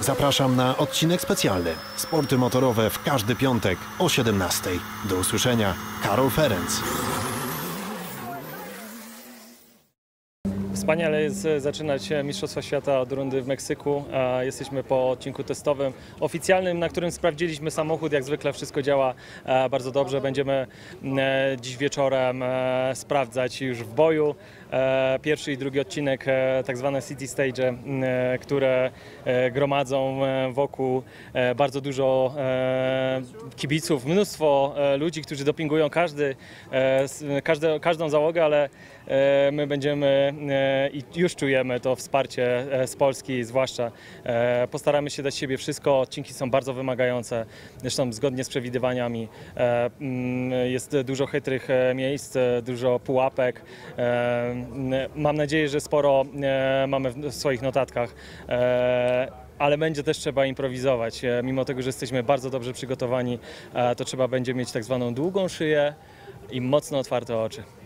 Zapraszam na odcinek specjalny. Sporty motorowe w każdy piątek o 17:00. Do usłyszenia. Karol Ferenc. Wspaniale jest zaczynać Mistrzostwa Świata od rundy w Meksyku. Jesteśmy po odcinku testowym oficjalnym, na którym sprawdziliśmy samochód. Jak zwykle wszystko działa bardzo dobrze. Będziemy dziś wieczorem sprawdzać już w boju pierwszy i drugi odcinek, tak zwane city stage, które gromadzą wokół bardzo dużo kibiców, mnóstwo ludzi, którzy dopingują każdą załogę, ale my będziemy i już czujemy to wsparcie z Polski, zwłaszcza postaramy się dać siebie wszystko. Odcinki są bardzo wymagające, zresztą zgodnie z przewidywaniami. Jest dużo chytrych miejsc, dużo pułapek. Mam nadzieję, że sporo mamy w swoich notatkach. Ale będzie też trzeba improwizować. Mimo tego, że jesteśmy bardzo dobrze przygotowani, to trzeba będzie mieć tak zwaną długą szyję i mocno otwarte oczy.